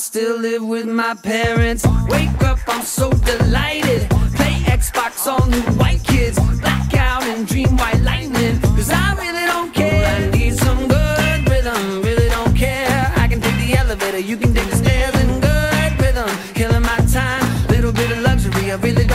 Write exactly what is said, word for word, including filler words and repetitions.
still live with my parents. Wake up, I'm so delighted. Play Xbox, all new white kids. Blackout and dream white lightning. Cause I really don't care. I need some good rhythm, really don't care. I can take the elevator, you can take the stairs in good rhythm. Killing my time, little bit of luxury, I really